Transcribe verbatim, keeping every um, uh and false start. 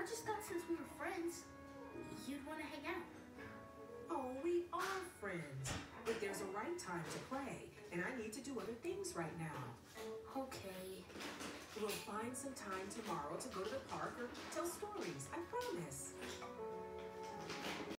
I just thought since we were friends, you'd want to hang out. Oh, we are friends. But there's a right time to play, and I need to do other things right now. Okay. We'll find some time tomorrow to go to the park or tell stories, I promise.